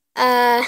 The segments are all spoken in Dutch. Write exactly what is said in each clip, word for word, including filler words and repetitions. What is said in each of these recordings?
Uh,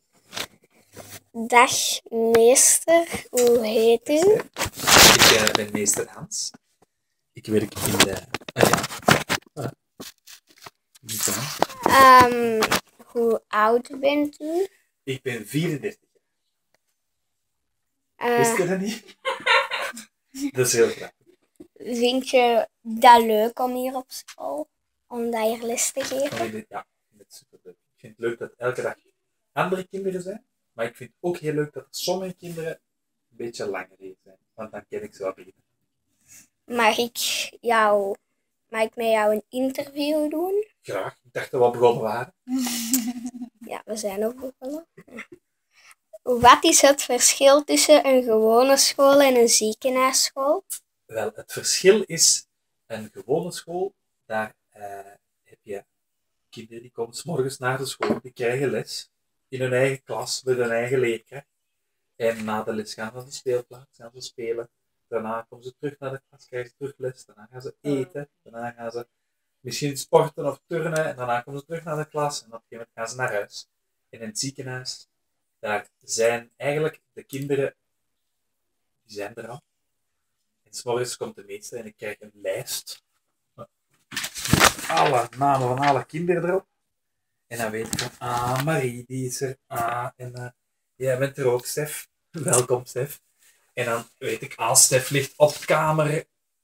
dag meester, hoe heet u? Ik uh, ben meester Hans. Ik werk in de... Ah ja. Ah. Niet aan. Um, hoe oud bent u? Ik ben vierendertig jaar. Uh, Wist je dat niet? Dat is heel grappig. Vind je dat leuk om hier op school? Om daar hier les te geven? Oh, dit, ja, ik vind het superleuk. Ik vind het leuk dat elke dag andere kinderen zijn. Maar ik vind het ook heel leuk dat er sommige kinderen een beetje langer hier zijn. Want dan ken ik ze wel beter. Mag ik jou... Mag ik met jou een interview doen? Graag. Ik dacht dat we al begonnen waren. Ja, we zijn ook begonnen. Wat is het verschil tussen een gewone school en een ziekenhuisschool? Wel, het verschil is een gewone school. Daar uh, heb je kinderen die komen 's morgens naar de school. Die krijgen les in hun eigen klas met hun eigen leerkracht. En na de les gaan ze naar de speelplaats, gaan ze spelen. Daarna komen ze terug naar de klas, krijgen ze terug les. Daarna gaan ze eten. Daarna gaan ze misschien sporten of turnen. En daarna komen ze terug naar de klas. En op een gegeven moment gaan ze naar huis. En in het ziekenhuis, daar zijn eigenlijk de kinderen, die zijn er al. En 's morgens komt de meester en ik krijg een lijst. Met alle namen van alle kinderen erop. En dan weet ik van, ah, Marie, die is er. Ah, en uh, jij bent er ook, Stef. Welkom, Stef. En dan weet ik, ah, Stef ligt op kamer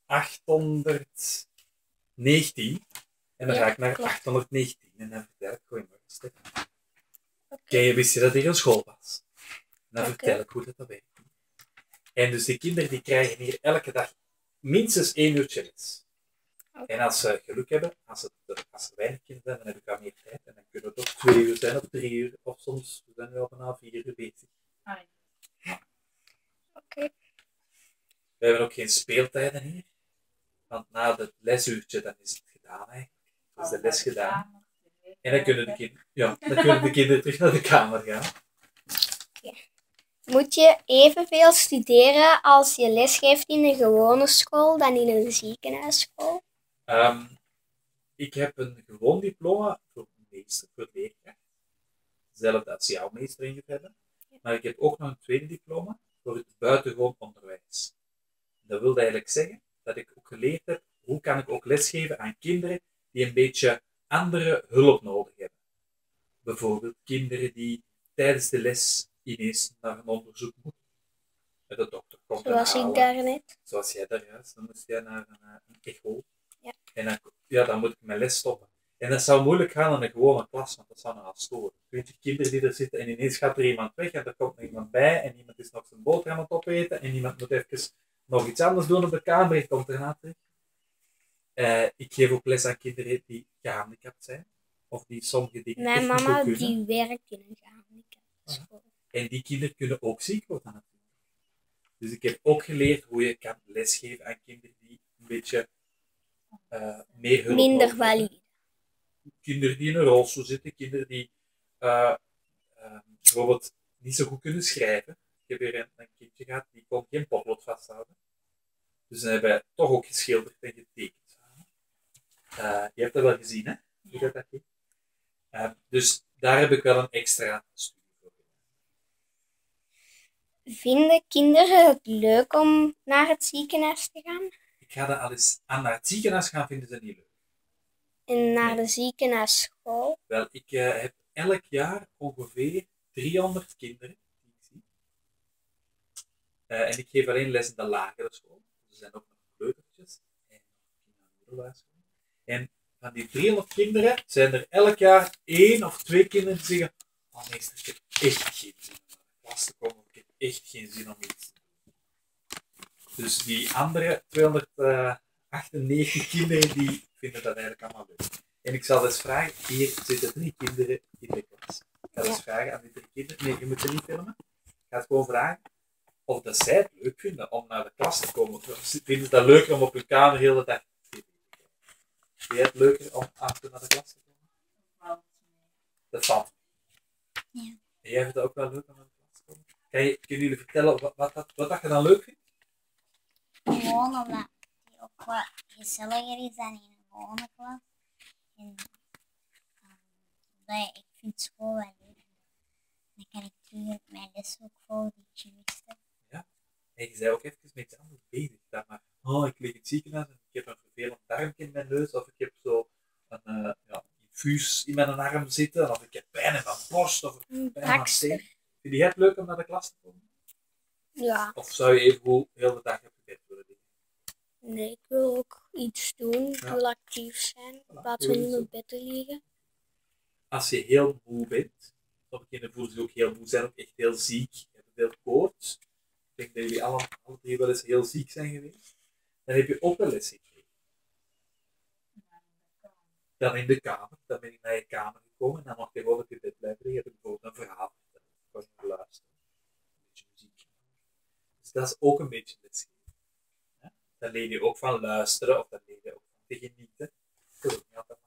achthonderdnegentien. En dan Ja, ga ik naar klopt. achthonderdnegentien. En dan vertel ik, goeiemorgen, Stef. Okay. Je wist je dat hier een school was? En dan okay. vertel ik hoe dat, dat werkt. En dus die kinderen die krijgen hier elke dag minstens één uurtje les. Okay. En als ze geluk hebben, als, het, als er weinig kinderen zijn, dan heb ik al meer tijd. En dan kunnen we toch twee uur zijn of drie uur. Of soms we zijn we al bijna vier uur bezig. Ah, ja. Oké. Okay. We hebben ook geen speeltijden hier. Want na het lesuurtje, dan is het gedaan eigenlijk. Dan is de les gedaan. En dan kunnen de kinderen, ja, dan kunnen de kinderen terug naar de kamer gaan. Okay. Moet je evenveel studeren als je lesgeeft in een gewone school dan in een ziekenhuisschool? Um, ik heb een gewoon diploma voor meester, voor leerkracht. Hetzelfde als jouw meester in hebben. Maar ik heb ook nog een tweede diploma voor het buitengewoon onderwijs. Dat wil eigenlijk zeggen dat ik ook geleerd heb hoe kan ik ook lesgeven aan kinderen die een beetje andere hulp nodig hebben. Bijvoorbeeld kinderen die tijdens de les ineens naar een onderzoek moeten. Met de dokter komt Zoals ik daarnet. Zoals jij daar juist. Dan moest jij naar een, een echo. Ja. En dan, ja, dan moet ik mijn les stoppen. En dat zou moeilijk gaan in een gewone klas, want dat zou nogal storen. twintig kinderen die er zitten en ineens gaat er iemand weg en er komt nog iemand bij en iemand is nog zijn boterham aan het opeten en iemand moet even nog iets anders doen op de kamer en komt erna terug. Uh, ik geef ook les aan kinderen die gehandicapt zijn. Of die sommige dingen Mijn echt mama niet goed die werkt in een gehandicaptenschool. En die kinderen kunnen ook ziek worden natuurlijk. Dus ik heb ook geleerd hoe je kan lesgeven aan kinderen die een beetje uh, meer hulp minder nodig valide. hebben. Kinderen die in een rolstoel zitten, kinderen die uh, uh, bijvoorbeeld niet zo goed kunnen schrijven. Ik heb hier een, een kindje gehad, die kon geen potlood vasthouden. Dus dan hebben wij toch ook geschilderd en getekend. Uh, je hebt dat wel gezien, hè? Hoe dat dat ging. Uh, dus daar heb ik wel een extra studie voor gedaan. Vinden kinderen het leuk om naar het ziekenhuis te gaan? Ik ga dat al eens aan naar het ziekenhuis gaan, vinden ze niet leuk. En naar nee. de ziekenhuisschool? Wel, ik uh, heb elk jaar ongeveer driehonderd kinderen die ik zie. Uh, en ik geef alleen les in de lagere school. Er zijn ook nog kleutertjes en nog En van die driehonderd kinderen zijn er elk jaar één of twee kinderen die zeggen: oh meester, ik heb echt geen zin om naar de klas te komen. Ik heb echt geen zin om iets te doen. Dus die andere tweehonderdachtennegentig kinderen die vinden dat eigenlijk allemaal leuk. En ik zal eens vragen, hier zitten drie kinderen in de klas. Ik ga eens vragen aan die drie kinderen, nee, je moet er niet filmen. Ik ga het gewoon vragen of dat zij het leuk vinden om naar de klas te komen. Of vinden ze dat leuker om op hun kamer de hele dag te zitten? Vind jij het leuker om af en toe naar de klas te komen? Dat valt mee. Ja. En jij vindt het ook wel leuk om naar de klas te komen? Kan je, kunnen jullie vertellen wat, wat, wat, wat je dan leuk vindt? Gewoon omdat die ook wat gezelliger is dan in een gewone klas. En um, ik vind school wel leuk. kan ik terug mijn les ook volgen die ik gemist heb. En je zei ook even met iets anders bezig. Dat maar, oh, ik lig in het ziekenhuis en ik heb een vervelend darmpje in mijn neus. Of ik heb zo een uh, ja, infuus in mijn arm zitten. Of ik heb pijn in mijn borst. Of pijn in mijn steen. Vind je het leuk om naar de klas te komen? Ja. Of zou je even hoe heel de dag op je bed willen liggen? Nee, ik wil ook iets doen. Ik Ja. wil actief zijn. In Voilà. plaats van in mijn bed te liggen. Als je heel moe bent, sommige kinderen voelen zich ook heel moe, zijn ook echt heel ziek, hebben veel koorts. Ik denk dat jullie alle, alle drie wel eens heel ziek zijn geweest. Dan heb je ook wel les gekregen. Dan in de kamer, dan ben ik naar je kamer gekomen en dan mag je gewoon op je bed blijven liggen. Heb ik bijvoorbeeld een verhaal verteld. Ik was naar luisteren. Een beetje muziek. Dus dat is ook een beetje lesgeven. Ja? Dan leer je ook van luisteren of dan leer je ook van te genieten. Dat is ook niet altijd makkelijk.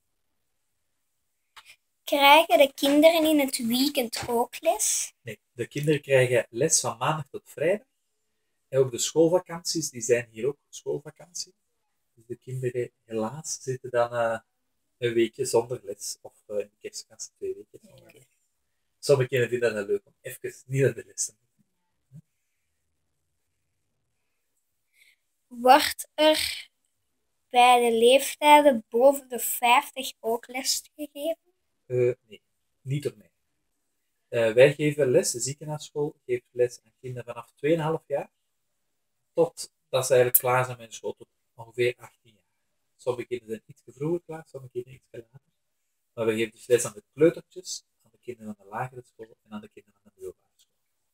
Krijgen de kinderen in het weekend ook les? Nee, de kinderen krijgen les van maandag tot vrijdag. En ook de schoolvakanties, die zijn hier ook schoolvakantie. Dus de kinderen helaas zitten dan uh, een weekje zonder les. Of uh, in de kerstvakantie twee weken zonder les. Sommige kinderen vinden dat leuk om even niet naar de les te moeten. Wordt er bij de leeftijden boven de vijftig ook les gegeven? Uh, nee, niet door mij. Uh, wij geven les, de ziekenhuisschool geeft les aan kinderen vanaf twee komma vijf jaar tot dat ze eigenlijk klaar zijn met school, tot ongeveer achttien jaar. Sommige kinderen zijn iets vroeger klaar, sommige kinderen iets later. Maar we geven dus les aan de kleutertjes, aan de kinderen van de lagere school en aan de kinderen van de middelbare school.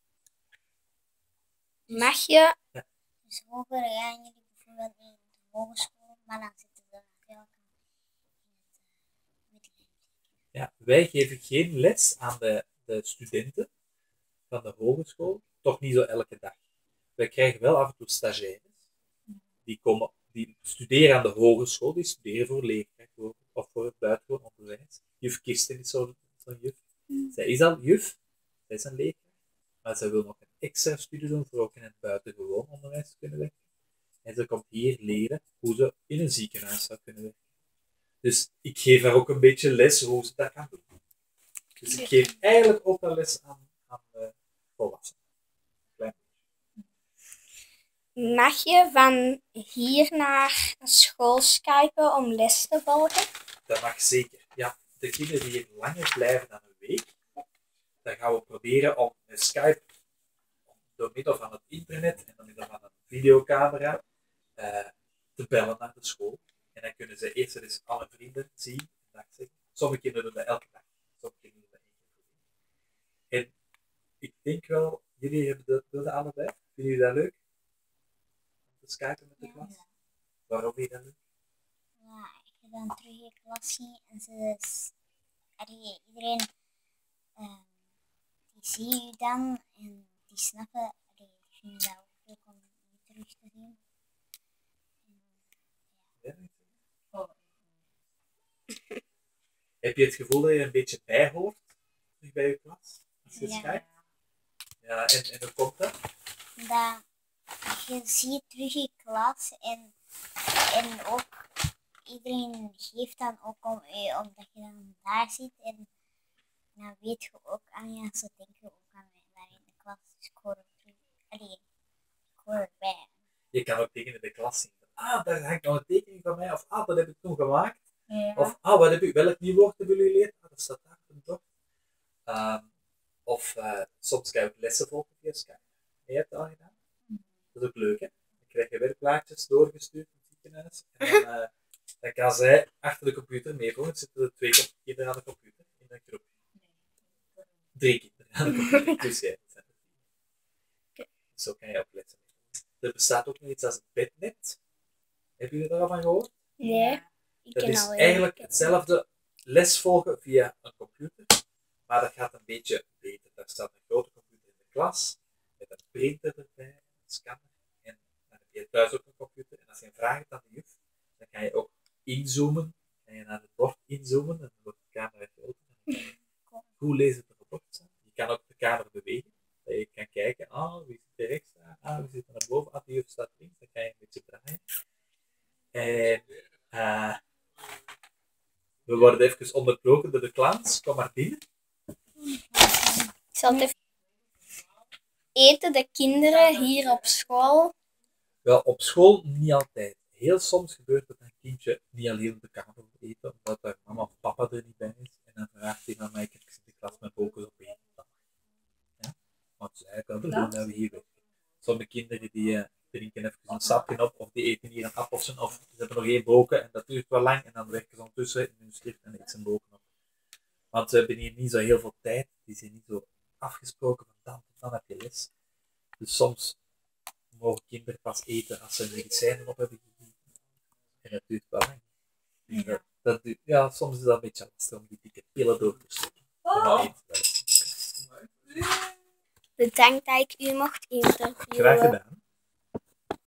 Mag je? Ja. Dus vroeger gaan jullie bijvoorbeeld in de hogeschool, maar dan zitten ze veel in het middelbaar. Ja, wij geven geen les aan de, de studenten van de hogeschool, toch niet zo elke dag. Wij krijgen wel af en toe stagiaires, die, komen, die studeren aan de hogeschool, die studeren voor leerkracht of voor het buitengewoon onderwijs. Juf Kirsten is zo'n zo juf. Mm. Zij is al juf, zij is een leerkracht, maar zij wil nog een extra studie doen voor ook in het buitengewoon onderwijs te kunnen werken. En ze komt hier leren hoe ze in een ziekenhuis zou kunnen werken. Dus ik geef haar ook een beetje les hoe ze dat kan doen. Dus ik geef eigenlijk ook wel les aan, aan de volwassenen. Klein beetje. Mag je van hier naar school skypen om les te volgen? Dat mag zeker. Ja, de kinderen die hier langer blijven dan een week, dan gaan we proberen om met Skype, door middel van het internet en door middel van een videocamera, uh, te bellen naar de school. En dan kunnen ze eerst eens alle vrienden zien. Sommige kinderen doen dat elke dag. Sommige kinderen doen dat één keer per week. En ik denk wel, jullie hebben dat, willen allebei. Vinden jullie dat leuk? Om te skypen met de Ja, klas? ja. Waarom vind je dat leuk? Ja, ik ga dan terug in klas zien en ze, allee, iedereen uh, die zie je dan en die snappen, allee, die vinden dat ook leuk om je terug te zien. Ja. Heb je het gevoel dat je een beetje bijhoort terug bij je klas? Als je Ja. skypt? Ja, en, en hoe komt dat? Dat je ziet terug in klas en, en ook iedereen geeft dan ook om je, omdat je dan daar zit en dan weet je ook aan je, ze denken ook aan mij daar in de klas, dus ik hoor er terug, allee, ik hoor erbij. Je kan ook tegen in de klas zien. Ah, daar hangt nog een tekening van mij. Of ah, dat heb ik toen gemaakt. Ja. Of ah, wat heb ik, welk nieuw woord hebben jullie geleerd? Ah, dat staat daar op een toch. Um, of uh, soms kan je ook lessen volgen via Skype. En je hebt het al gedaan. Dat is ook leuk, hè? Dan krijg je werkplaatjes doorgestuurd in het ziekenhuis. En dan, uh, dan kan zij achter de computer meevolgen. Er zitten er twee kinderen aan de computer in een groep. Drie kinderen aan de computer. Dus jij, dat zijn er vier. Zo kan je ook lessen. Er bestaat ook nog iets als het bednet. Hebben jullie daar al van gehoord? Nee. Ik Dat ken is al eigenlijk hetzelfde les volgen via een computer, maar dat gaat een beetje beter. Daar staat een grote computer in de klas, met een printer erbij, een scanner, en dan heb je thuis ook een computer. En als je een vraag hebt aan de juf, dan kan je ook inzoomen, kan je naar het bord inzoomen, en dan wordt de camera groter, en dan kan je goed lezen wat er op het bord staat. Je kan ook de camera bewegen, dat je kan kijken, ah, wie zit er rechts aan, ah, wie zit er naar boven, ah, die juf staat links, dan kan je een beetje draaien. En uh, we worden even onderbroken door de clowns. Kom maar binnen. zal het even... Eten de kinderen hier op school? Wel, op school niet altijd. Heel soms gebeurt dat een kindje niet alleen op de kamer wil eten, omdat er mama of papa er niet bij is. En dan vraagt hij aan mij, ik zit de klas met focus op eten. Ja? Want zij kan doen dat we hier weten. Sommige kinderen die uh, drinken even een sapje op, of die eten hier een appeltje, of ze hebben nog één broken en dat duurt wel lang. En dan werken ze ondertussen in hun schrift en eten ze een broken op. Want ze hebben hier niet zo heel veel tijd. Die zijn niet zo afgesproken van dan tot dan heb je les. Dus soms mogen kinderen pas eten als ze medicijnen op hebben gegeten. En dat duurt wel lang. Ja. Dat, dat duurt, ja, soms is dat een beetje lastig om die dikke pillen door te slikken. Oh. Bedankt dat ik u mocht interviewen. Graag gedaan.